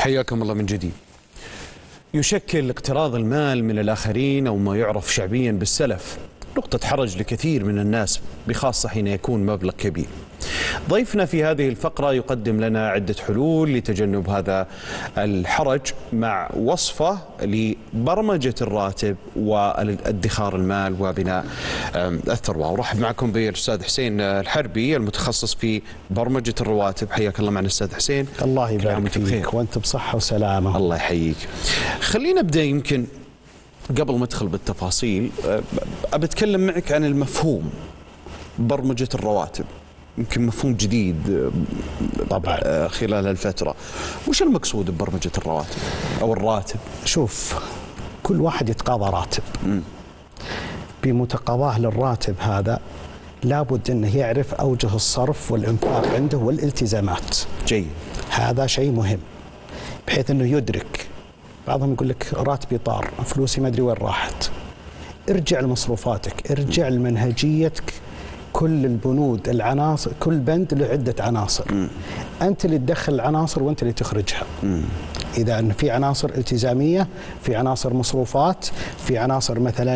حياكم الله من جديد. يشكل اقتراض المال من الآخرين أو ما يعرف شعبيا بالسلف نقطة حرج لكثير من الناس، بخاصة حين يكون مبلغ كبير. ضيفنا في هذه الفقرة يقدم لنا عدة حلول لتجنب هذا الحرج مع وصفة لبرمجة الراتب والادخار المال وبناء الثروة. ورحب معكم بالأستاذ حسين الحربي المتخصص في برمجة الرواتب. حياك الله معنا أستاذ حسين. الله يبارك فيك وأنت بصحة وسلامة. الله يحييك. خلينا نبدأ، يمكن قبل ما ادخل بالتفاصيل ابى اتكلم معك عن المفهوم برمجة الرواتب. يمكن مفهوم جديد طبعا خلال الفترة. وش المقصود ببرمجة الرواتب او الراتب؟ شوف، كل واحد يتقاضى راتب. بمتقاضاه للراتب هذا لابد انه يعرف اوجه الصرف والانفاق عنده والالتزامات. جيد. هذا شيء مهم بحيث انه يدرك. بعضهم يقول لك راتبي طار، فلوسي ما ادري وين راحت. ارجع لمصروفاتك، ارجع لمنهجيتك. كل البنود، العناصر، كل بند له عدة عناصر. أنت اللي تدخل العناصر وأنت اللي تخرجها. إذا أن في عناصر التزامية، في عناصر مصروفات، في عناصر مثلا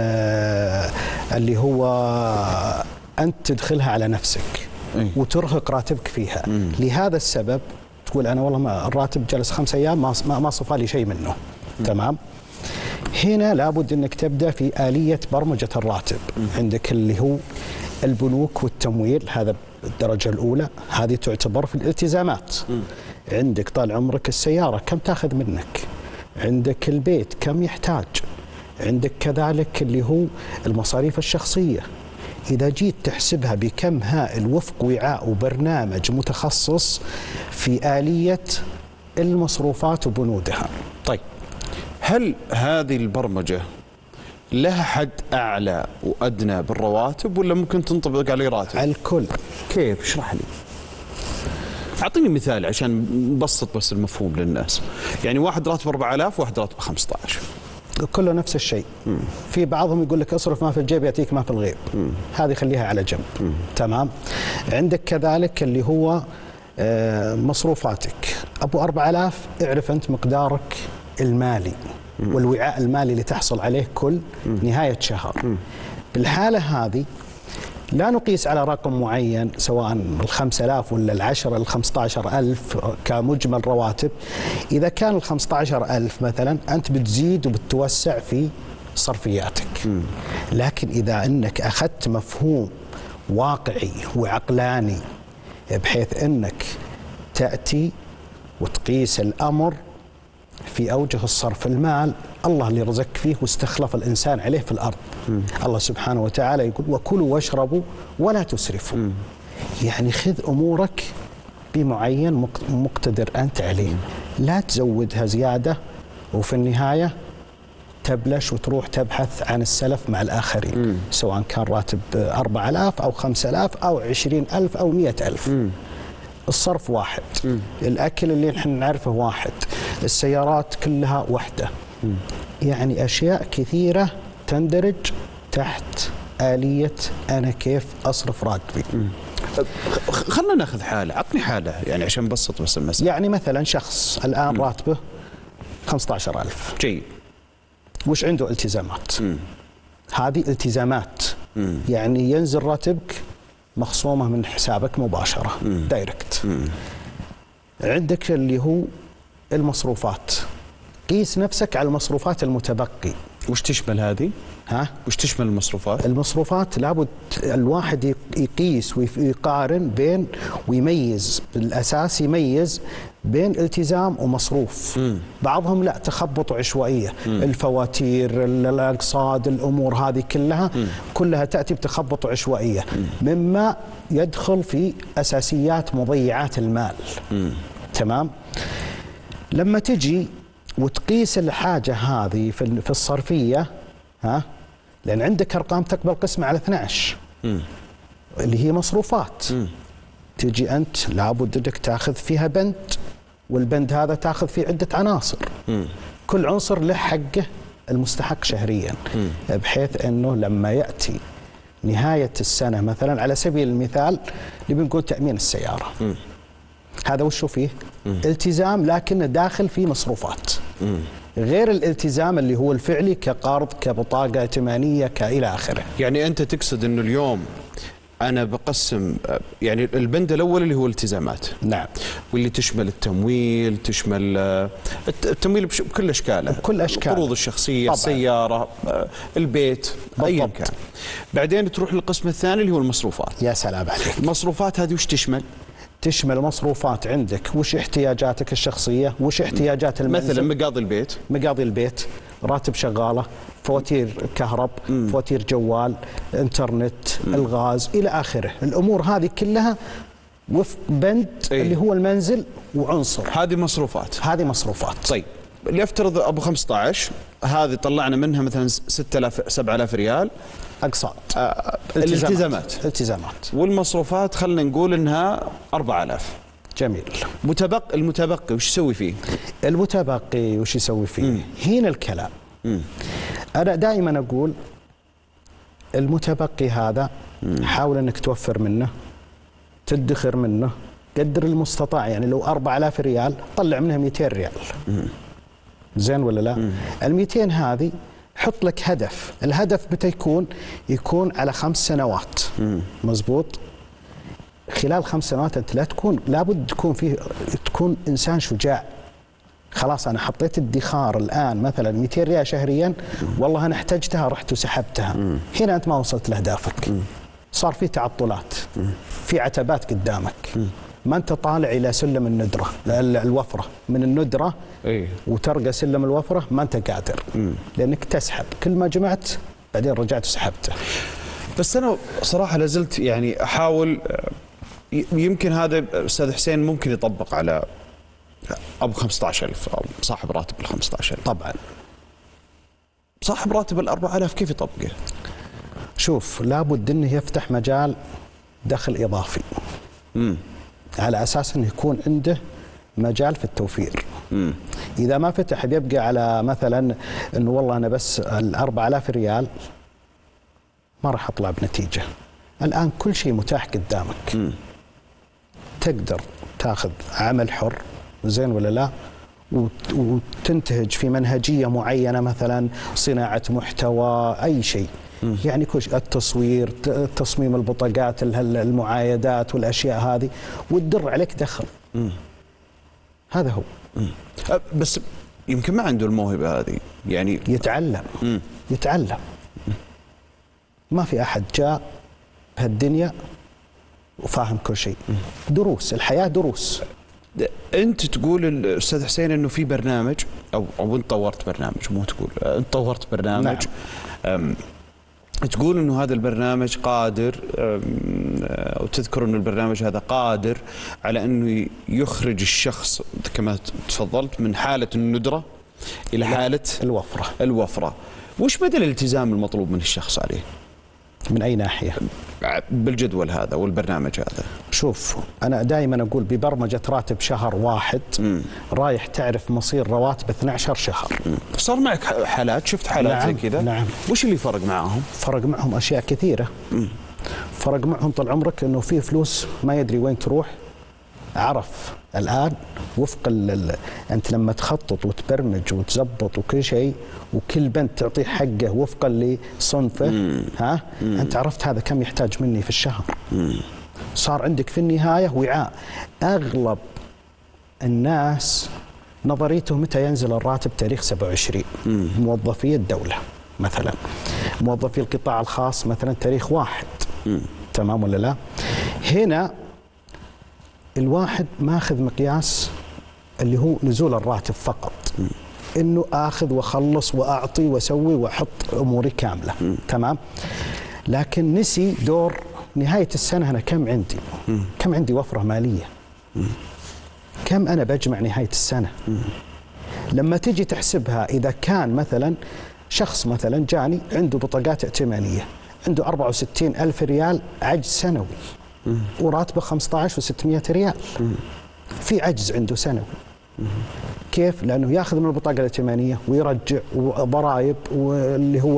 اللي هو أنت تدخلها على نفسك وترهق راتبك فيها. لهذا السبب تقول أنا والله ما الراتب جلس 5 أيام ما صفى لي شيء منه. تمام. هنا لابد أنك تبدأ في آلية برمجة الراتب. عندك اللي هو البنوك والتمويل، هذا الدرجة الأولى، هذه تعتبر في الالتزامات. عندك طال عمرك السيارة كم تاخذ منك، عندك البيت كم يحتاج، عندك كذلك اللي هو المصاريف الشخصية. إذا جيت تحسبها بكم هائل وفق وعاء وبرنامج متخصص في آلية المصروفات وبنودها. طيب، هل هذه البرمجة لها حد أعلى وأدنى بالرواتب ولا ممكن تنطبق عليه راتب؟ على الكل. كيف؟ اشرح لي. أعطيني مثال عشان نبسط بس المفهوم للناس. يعني واحد راتب 4000 وواحد راتب 15. كله نفس الشيء. في بعضهم يقول لك اصرف ما في الجيب يأتيك ما في الغيب. هذه خليها على جنب. تمام. عندك كذلك اللي هو مصروفاتك. أبو 4000 اعرف أنت مقدارك المالي والوعاء المالي اللي تحصل عليه كل نهاية شهر. بالحالة هذه لا نقيس على رقم معين سواء 5000 ولا 10 15,000 كمجمل رواتب. إذا كان 15,000 مثلا أنت بتزيد وبتوسع في صرفياتك. لكن إذا أنك أخذت مفهوم واقعي وعقلاني بحيث أنك تأتي وتقيس الأمر في أوجه الصرف، المال الله اللي رزقك فيه واستخلف الإنسان عليه في الأرض. الله سبحانه وتعالى يقول وكلوا واشربوا ولا تسرفوا. يعني خذ أمورك بمعين مقتدر أنت عليه، لا تزودها زيادة وفي النهاية تبلش وتروح تبحث عن السلف مع الآخرين. سواء كان راتب 4000 أو 5000 أو 20,000 أو 100,000. الصرف واحد. الأكل اللي نحن نعرفه واحد. السيارات كلها واحدة. يعني أشياء كثيرة تندرج تحت آلية أنا كيف أصرف راتبي. خلنا ناخذ حالة، عطني حالة يعني عشان نبسط بس المسألة. يعني مثلا شخص الآن راتبه 15,000. جيد. وش عنده التزامات. هذه التزامات. يعني ينزل راتبك مخصومة من حسابك مباشرة دايركت. عندك اللي هو المصروفات. قيس نفسك على المصروفات المتبقي. وش تشمل هذه؟ وش تشمل المصروفات؟ المصروفات لابد الواحد يقيس ويقارن بين ويميز. بالأساس يميز بين التزام ومصروف. بعضهم لا، تخبط عشوائية. الفواتير، الأقساط، الأمور هذه كلها تأتي بتخبط عشوائية، مما يدخل في أساسيات مضيعات المال. تمام. لما تجي وتقيس الحاجة هذه في الصرفية، لأن عندك أرقام تقبل قسمة على 12 اللي هي مصروفات. تجي أنت لابد أنك تأخذ فيها بند، والبند هذا تأخذ فيه عدة عناصر. كل عنصر له حقه المستحق شهريا، بحيث أنه لما يأتي نهاية السنة مثلا على سبيل المثال اللي بنقول تأمين السيارة، هذا وشو فيه؟ التزام لكنه داخل في مصروفات. غير الالتزام اللي هو الفعلي كقرض كبطاقة ائتمانية كإلى آخره. يعني أنت تقصد أنه اليوم أنا بقسم يعني البند الأول اللي هو الالتزامات، نعم، واللي تشمل التمويل، تشمل التمويل بكل أشكاله، بكل أشكاله، القروض الشخصية، طبعاً. السيارة، البيت، أيا كان. بعدين تروح للقسم الثاني اللي هو المصروفات. يا سلام عليك. المصروفات هذه وش تشمل؟ تشمل مصروفات عندك، وش احتياجاتك الشخصية، وش احتياجات المنزل. مثلا مقاضي البيت، مقاضي البيت، راتب شغالة، فواتير كهرب، فواتير جوال، انترنت، الغاز إلى آخره. الأمور هذه كلها وفق بند اللي هو المنزل وعنصر. هذه مصروفات. هذه مصروفات. طيب ليفترض أبو 15 هذه طلعنا منها مثلا 6000 7000 ريال أقساط. الالتزامات. التزامات. والمصروفات خلينا نقول انها 4000. جميل. المتبقي وش يسوي فيه؟ المتبقي وش يسوي فيه؟ هنا الكلام. أنا دائما أقول المتبقي هذا حاول أنك توفر منه، تدخر منه قدر المستطاع. يعني لو 4000 ريال طلع منها 200 ريال. زين ولا لا؟ ال 200 هذه حط لك هدف. الهدف متى يكون على 5 سنوات. مزبوط. خلال 5 سنوات انت لابد تكون انسان شجاع. خلاص انا حطيت ادخار الان مثلا 200 ريال شهريا، والله انا احتجتها رحت وسحبتها. هنا انت ما وصلت لاهدافك. صار في تعطلات، في عتبات قدامك. ما انت طالع الى سلم الندره، الوفره، من الندره وترقى سلم الوفره ما انت قادر. لانك تسحب كل ما جمعت بعدين رجعت وسحبته. بس انا صراحه لازلت يعني احاول، يمكن هذا استاذ حسين ممكن يطبق على ابو 15000 او صاحب راتب ال 15000. طبعا صاحب راتب ال 4000 كيف يطبقه؟ شوف، لابد انه يفتح مجال دخل اضافي. على اساس انه يكون عنده مجال في التوفير. اذا ما فتح بيبقى على مثلا انه والله انا بس ال 4000 ريال ما راح اطلع بنتيجه. الان كل شيء متاح قدامك. تقدر تاخذ عمل حر، زين ولا لا، وتنتهج في منهجيه معينه، مثلا صناعه محتوى، اي شيء. يعني كل شيء، التصوير، تصميم البطاقات، المعايدات والاشياء هذه، وتدر عليك دخل. هذا هو. بس يمكن ما عنده الموهبه هذه، يعني يتعلم. ما في احد جاء بهالدنيا وفاهم كل شيء. دروس الحياه دروس. انت تقول الاستاذ حسين انه في برنامج او انت طورت برنامج، مو تقول انت طورت برنامج. نعم. تقول انه هذا البرنامج قادر، وتذكر انه البرنامج هذا قادر على انه يخرج الشخص كما تفضلت من حاله الندره الى حاله الوفره. وش مدى الالتزام المطلوب من الشخص عليه؟ من أي ناحية؟ بالجدول هذا والبرنامج هذا. شوف، أنا دائما أقول ببرمجة راتب شهر واحد رايح تعرف مصير رواتب 12 شهر. صار معك حالات، شفت حالات زي كذا؟ نعم. وش اللي فرق معهم؟ فرق معهم أشياء كثيرة. فرق معهم طال عمرك أنه في فلوس ما يدري وين تروح. عرف الآن وفق أنت لما تخطط وتبرمج وتزبط وكل شيء، وكل بند تعطيه حقه وفقا لصنفه. أنت عرفت هذا كم يحتاج مني في الشهر. صار عندك في النهاية وعاء. أغلب الناس نظريته متى ينزل الراتب؟ تاريخ 27. موظفي الدولة مثلا، موظفي القطاع الخاص مثلا تاريخ 1. تمام ولا لا؟ هنا الواحد ماخذ مقياس اللي هو نزول الراتب فقط، انه اخذ واخلص واعطي واسوي واحط اموري كامله. تمام. لكن نسي دور نهايه السنه. انا كم عندي وفره ماليه، كم انا بجمع نهايه السنه. لما تجي تحسبها، اذا كان مثلا شخص مثلا جاني عنده بطاقات ائتمانيه، عنده 64,000 ريال عجز سنوي، وراتبه 15,600 ريال، في عجز عنده سنوي. كيف؟ لأنه ياخذ من البطاقة الائتمانية ويرجع، وضرائب، واللي هو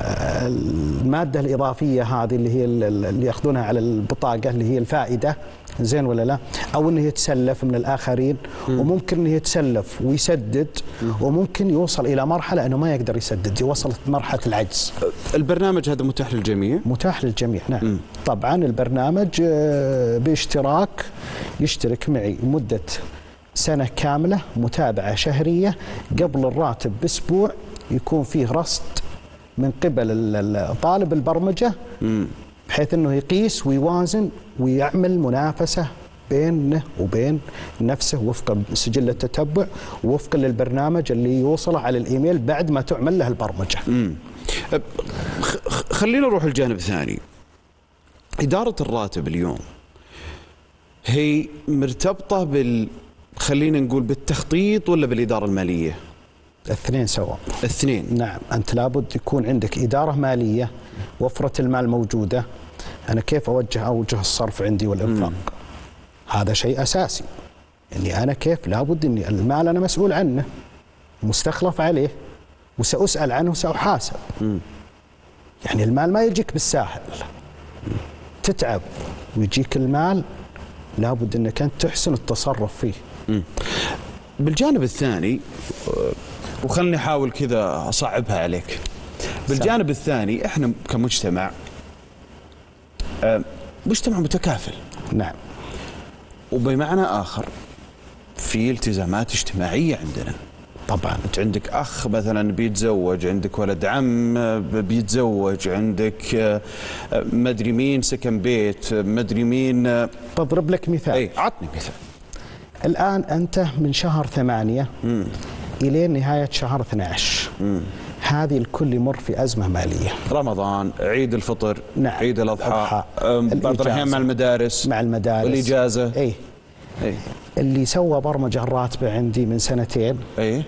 المادة الإضافية هذه اللي هي اللي ياخذونها على البطاقة اللي هي الفائدة، زين ولا لا؟ او انه يتسلف من الاخرين، وممكن انه يتسلف ويسدد، وممكن يوصل الى مرحله انه ما يقدر يسدد، وصلت مرحله العجز. البرنامج هذا متاح للجميع؟ متاح للجميع، نعم. طبعا البرنامج باشتراك، يشترك معي مده سنه كامله، متابعه شهريه، قبل الراتب باسبوع يكون فيه رصد من قبل طالب البرمجه، بحيث انه يقيس ويوازن ويعمل منافسه بينه وبين نفسه وفقا سجل التتبع، ووفقا للبرنامج اللي يوصله على الايميل بعد ما تعمل له البرمجه. خلينا نروح الجانب الثاني. اداره الراتب اليوم هي مرتبطه خلينا نقول بالتخطيط ولا بالاداره الماليه؟ الاثنين سوا. الاثنين. نعم، انت لابد يكون عندك اداره ماليه، وفره المال موجوده، انا كيف اوجه الصرف عندي والانفاق؟ هذا شيء اساسي. اني انا كيف لابد اني المال انا مسؤول عنه، مستخلف عليه، وساسال عنه وساحاسب. يعني المال ما يجيك بالساهل، تتعب ويجيك المال، لابد انك انت تحسن التصرف فيه. بالجانب الثاني، وخلني احاول كذا اصعبها عليك. بالجانب الثاني احنا كمجتمع مجتمع متكافل. نعم. وبمعنى اخر في التزامات اجتماعيه عندنا. طبعا انت عندك اخ مثلا بيتزوج، عندك ولد عم بيتزوج، عندك مدري مين سكن بيت، مدري مين. بضرب لك مثال. اي عطني مثال. الان انت من شهر 8 الى نهايه شهر 12 هذه الكل يمر في ازمه ماليه. رمضان، عيد الفطر، نعم. عيد الاضحى، بعض الاحيان مع المدارس، والاجازه. اي اللي سوى برمجه الراتبه عندي من 2 اي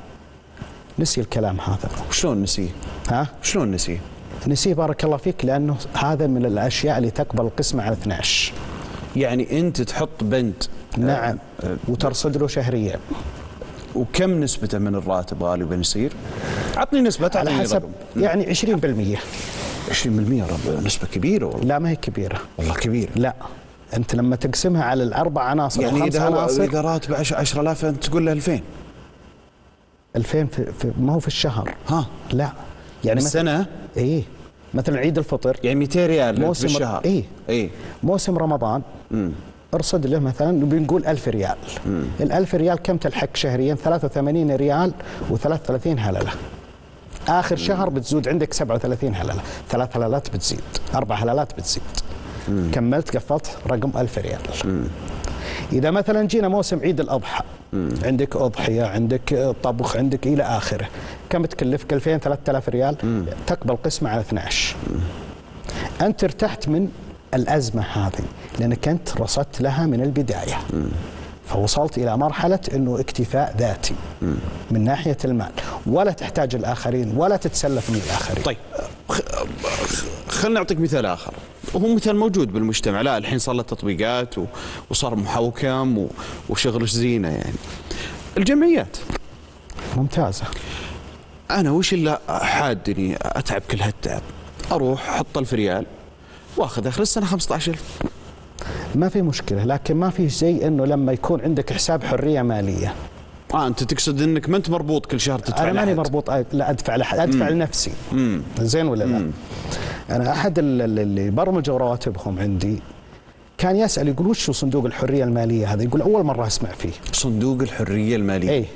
نسي الكلام هذا. شلون نسيه؟ شلون نسيه؟ نسيه بارك الله فيك، لانه هذا من الاشياء اللي تقبل القسمه على 12. يعني انت تحط بند. نعم. وترصد له شهريا. وكم نسبته من الراتب غالبا يصير؟ عطني نسبة. على حسب يعني 20%. 20% رب نسبة كبيرة والله. لا ما هي كبيرة. والله كبيرة. لا أنت لما تقسمها على الأربع عناصر يعني وخمس عناصر، إذا راتب 10,000 أنت تقول له 2000. 2000 ما هو في الشهر. لا يعني السنة. إيه مثلا عيد الفطر يعني 200 ريال موسم بالشهر. إيه موسم رمضان ارصد له مثلا بنقول 1000 ريال. ال1000 ريال كم تلحق شهريا؟ 83 ريال و33 هلله. اخر شهر بتزود عندك 37 هلله، 3 هلالات بتزيد، 4 هلالات بتزيد. كملت قفلت رقم 1000 ريال. اذا مثلا جينا موسم عيد الاضحى، عندك اضحيه، عندك طبخ، عندك الى اخره، كم تكلفك؟ 2000 3000 ريال، تقبل قسمه على 12. انت ارتحت من الأزمة هذه لأنك أنت رصدت لها من البداية، فوصلت إلى مرحلة أنه اكتفاء ذاتي من ناحية المال، ولا تحتاج الآخرين ولا تتسلف من الآخرين. طيب خلنا نعطيك مثال آخر، وهو مثال موجود بالمجتمع. لا الحين صار له تطبيقات وصار محوكم وشغل زينة. يعني الجمعيات ممتازة. أنا وش اللي حادني أتعب كل هالتعب؟ أروح أحط 1000 ريال واخذ اخر السنه 15,000. ما في مشكله، لكن ما في زي انه لما يكون عندك حساب حريه ماليه. انت تقصد انك ما انت مربوط كل شهر تدفع؟ انا ماني مربوط، لا ادفع لحد، ادفع لنفسي. زين ولا لا؟ انا احد اللي برمجوا رواتبهم عندي كان يسال يقول وش صندوق الحريه الماليه هذا؟ يقول اول مره اسمع فيه. صندوق الحريه الماليه. اي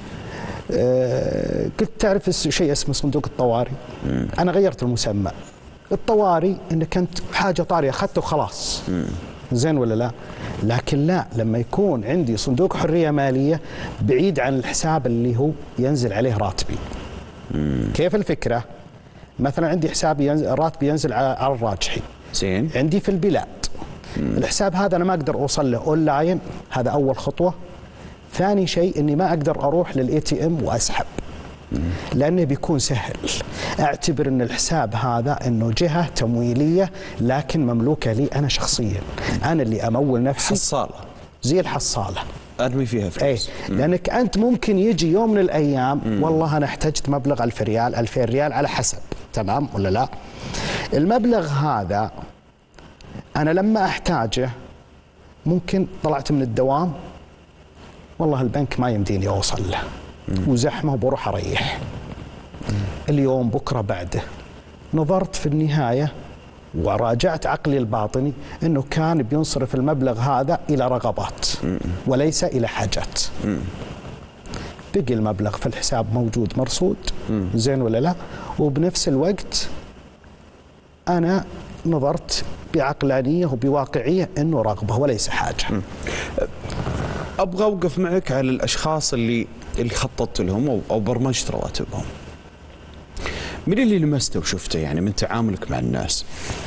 قلت تعرف شيء اسمه صندوق الطوارئ؟ انا غيرت المسمى. الطوارئ انك انت حاجه طارئه اخذته وخلاص. زين ولا لا؟ لكن لا، لما يكون عندي صندوق حريه ماليه بعيد عن الحساب اللي هو ينزل عليه راتبي. كيف الفكره؟ مثلا عندي حسابي راتبي ينزل على الراجحي. زين. عندي في البلاد. الحساب هذا انا ما اقدر اوصل له اونلاين، هذا اول خطوه. ثاني شيء اني ما اقدر اروح للاي تي ام واسحب. لأنه بيكون سهل. أعتبر أن الحساب هذا أنه جهة تمويلية لكن مملوكة لي أنا شخصيا، أنا اللي أمول نفسي. حصالة. زي الحصالة أرمي فيها فلوس. لأنك أنت ممكن يجي يوم من الأيام والله أنا احتجت مبلغ 1000 ريال 2000 ريال على حسب، تمام ولا لا؟ المبلغ هذا أنا لما أحتاجه ممكن طلعت من الدوام والله البنك ما يمديني أوصل له وزحمة وبروح أريح. اليوم بكرة بعده نظرت في النهاية وراجعت عقلي الباطني أنه كان بينصرف المبلغ هذا إلى رغبات وليس إلى حاجات. بقي المبلغ في الحساب موجود مرصود، زين ولا لا؟ وبنفس الوقت أنا نظرت بعقلانية وبواقعية أنه رغبة وليس حاجة. أبغى أوقف معك على الأشخاص اللي خططت لهم أو برمجت رواتبهم. من اللي لمسته وشفته يعني من تعاملك مع الناس،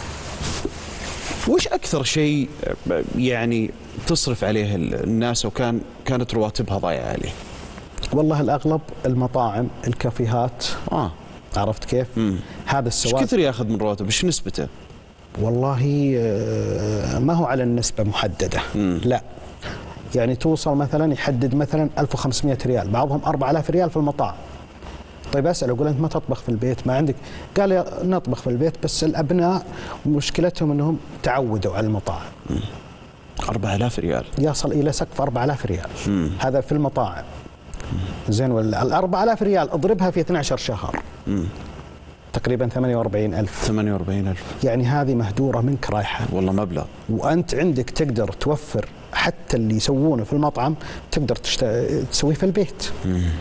وش أكثر شيء يعني تصرف عليه الناس كانت رواتبها ضايعة عليه؟ والله الأغلب المطاعم، الكافيهات. عرفت كيف؟ هذا السواق. ايش كثر ياخذ من رواتب؟ ايش نسبته؟ والله ما هو على النسبة محددة. لا، يعني توصل مثلا يحدد مثلا 1500 ريال، بعضهم 4000 ريال في المطاعم. طيب أسأل أقول أنت ما تطبخ في البيت؟ ما عندك؟ قال نطبخ في البيت، بس الأبناء مشكلتهم أنهم تعودوا على المطاعم. 4000 ريال يصل إلى سقف 4000 ريال. هذا في المطاعم. زين ولا؟ ال 4000 ريال اضربها في 12 شهر. تقريبا 48,000. 48,000 يعني هذه مهدورة منك رايحة. والله مبلغ. وأنت عندك تقدر توفر حتى اللي يسوونه في المطعم تقدر تسويه في البيت.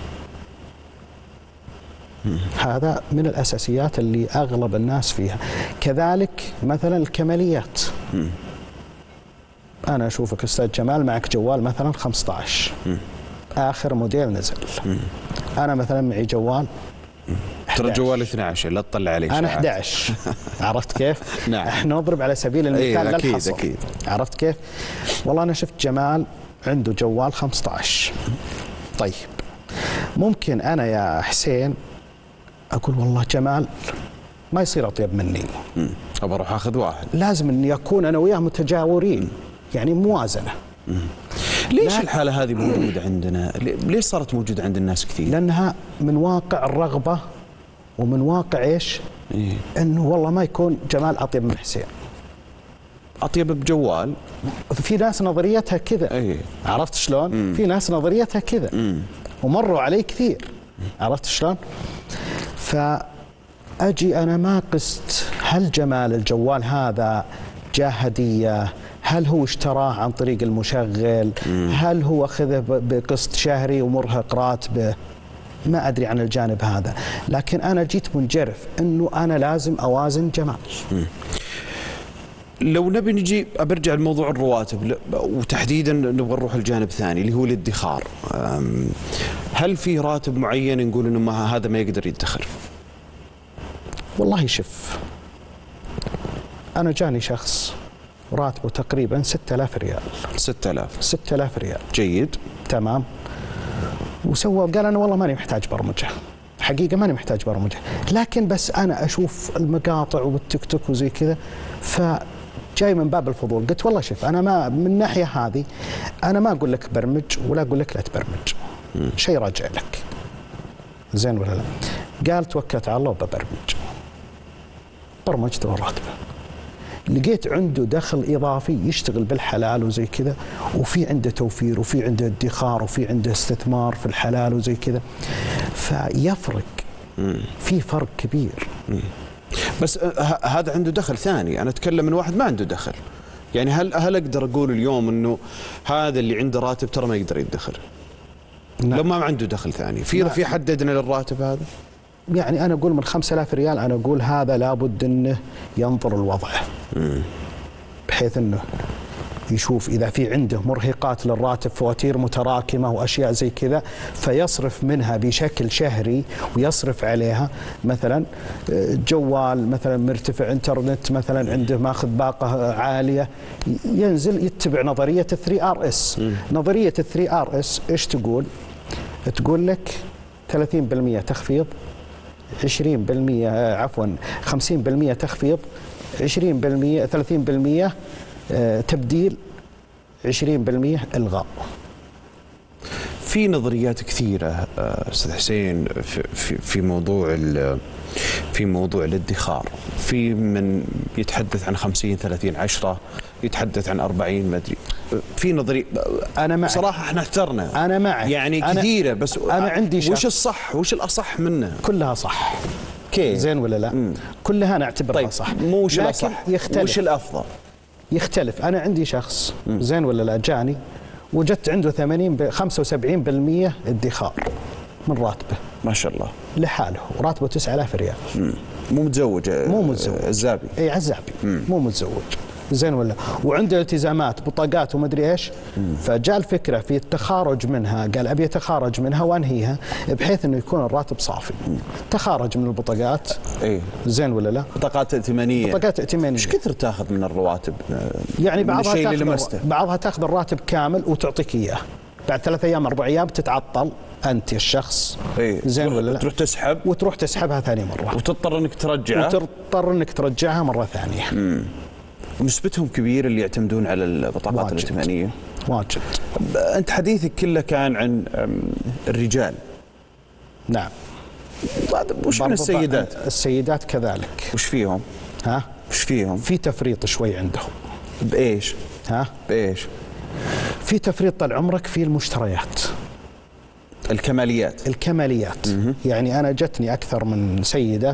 هذا من الأساسيات اللي أغلب الناس فيها. كذلك مثلا الكماليات. أنا أشوفك أستاذ جمال معك جوال مثلا 15 آخر موديل نزل. أنا مثلا معي جوال ترى جوال 12 لا تطلع عليه. أنا 11. عرفت كيف؟ نعم. احنا نضرب على سبيل المثال للحصر. أكيد. عرفت كيف؟ والله أنا شفت جمال عنده جوال 15. طيب ممكن أنا يا حسين أقول والله جمال ما يصير أطيب مني. أبى أروح أخذ واحد. لازم أني أكون أنا وياه متجاورين، يعني موازنة. ليش الحالة هذه موجودة عندنا؟ ليش صارت موجودة عند الناس كثير؟ لأنها من واقع الرغبة ومن واقع إيش؟ أنه والله ما يكون جمال أطيب من حسين. أطيب بجوال. في ناس نظريتها كذا. عرفت شلون؟ في ناس نظريتها كذا ومروا علي كثير. عرفت شلون؟ فأجي أنا ما قست هل جمال الجوال هذا جاه هدية، هل هو اشتراه عن طريق المشغل، هل هو أخذه بقسط شهري ومرهق راتبه. ما أدري عن الجانب هذا، لكن أنا جيت منجرف أنه أنا لازم أوازن جمال. لو نبي نجي برجع لموضوع الرواتب وتحديدا نبغى نروح الجانب الثاني اللي هو الادخار. هل في راتب معين نقول انه هذا ما يقدر يدخر؟ والله شوف، انا جاني شخص راتبه تقريبا 6000 ريال. 6000 ريال. جيد. تمام. وسوى قال انا والله ماني محتاج برمجه، حقيقه ماني محتاج برمجه، لكن بس انا اشوف المقاطع والتيك توك وزي كذا فجاي من باب الفضول. قلت والله شوف، انا ما من الناحيه هذه انا ما اقول لك برمج ولا اقول لك لا تبرمج، شيء راجع لك. زين ولا لا؟ قال توكلت على الله وببرمج. برمجت وراتبه، لقيت عنده دخل اضافي يشتغل بالحلال وزي كذا، وفي عنده توفير وفي عنده ادخار وفي عنده استثمار في الحلال وزي كذا، فيفرق. في فرق كبير. بس هذا عنده دخل ثاني، انا اتكلم من واحد ما عنده دخل. يعني هل اقدر اقول اليوم انه هذا اللي عنده راتب ترى ما يقدر يدخر؟ لو ما عنده دخل ثاني في حد ادنى للراتب هذا؟ يعني أنا أقول من 5000 ريال أنا أقول هذا لابد أنه ينظر الوضع، بحيث أنه يشوف إذا في عنده مرهقات للراتب، فواتير متراكمة وأشياء زي كذا، فيصرف منها بشكل شهري ويصرف عليها. مثلا جوال مثلا مرتفع، انترنت مثلا عنده ماخذ باقة عالية، ينزل يتبع نظرية 3RS. نظرية 3RS إيش تقول؟ تقول لك 30% تخفيض، 20% عفوا 50% تخفيض، 20% 30% تبديل، 20% إلغاء. في نظريات كثيرة أستاذ حسين في موضوع الادخار. في من يتحدث عن 50 30 10، يتحدث عن 40، ما ادري. في نظريه انا معك صراحه احنا احترنا انا معك يعني كثيره، بس انا عندي وش الصح وش الاصح منه؟ كلها صح. كيف زين ولا لا؟ كلها نعتبرها طيب صح. مو وش الاصح، وش الافضل؟ يختلف. انا عندي شخص زين ولا لا جاني وجدت عنده 75% ادخار من راتبه ما شاء الله لحاله، وراتبه 9000 ريال. مو متزوج الزابي. اي عزابي مو متزوج. زين ولا، وعنده التزامات بطاقات وما ادري ايش. فجاء الفكره في التخارج منها، قال ابي اتخارج منها وانهيها بحيث انه يكون الراتب صافي. تخارج من البطاقات. اي زين ولا لا؟ بطاقات ائتمانيه. بطاقات ائتمانيه. ايش كثر تاخذ من الرواتب؟ يعني بعضها تاخذ الراتب كامل وتعطيك اياه، بعد 3 أيام 4 أيام تتعطل انت الشخص. زين ولا لا؟ تروح تسحبها ثاني مره، وتضطر انك ترجعها مره ثانيه. نسبتهم كبير اللي يعتمدون على البطاقات الائتمانيه. واجد. انت حديثك كله كان عن الرجال. نعم. وش من السيدات؟ السيدات كذلك. وش فيهم؟ وش فيهم؟ في تفريط شوي عندهم. بايش؟ بايش؟ في تفريط طال عمرك في المشتريات. الكماليات. يعني انا جتني اكثر من سيده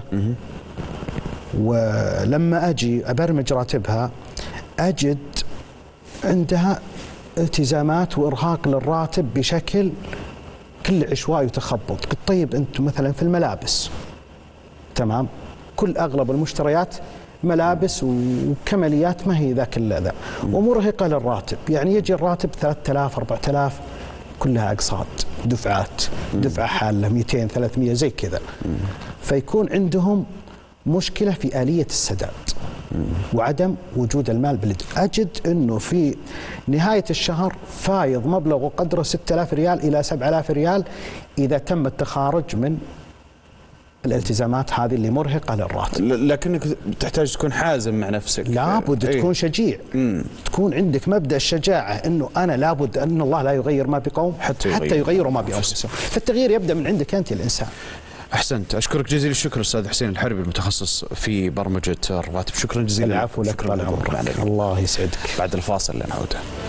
ولما اجي ابرمج راتبها اجد عندها التزامات وارهاق للراتب بشكل كل عشوائي وتخبط. قلت طيب انتم مثلا في الملابس تمام، كل اغلب المشتريات ملابس وكماليات، ما هي ذاك ذا ومرهقه للراتب. يعني يجي الراتب 3000 4000 كلها اقساط، دفعه حاله 200 300 زي كذا. فيكون عندهم مشكلة في آلية السداد وعدم وجود المال باليد. أجد أنه في نهاية الشهر فايض مبلغ قدره 6000 ريال إلى 7000 ريال إذا تم التخارج من الالتزامات هذه اللي مرهقة للراتب. لكنك تحتاج تكون حازم مع نفسك. لابد تكون شجيع. تكون عندك مبدأ الشجاعة أنه أنا لابد أن الله لا يغير ما بقوم حتى يغيروا ما بأنفسهم. فالتغيير يبدأ من عندك أنت الإنسان. أحسنت. أشكرك جزيل الشكر أستاذ حسين الحربي المتخصص في برمجة الرواتب. شكرا جزيلا. العفو لك طال عمرك. الله يسعدك. بعد الفاصل لنعود.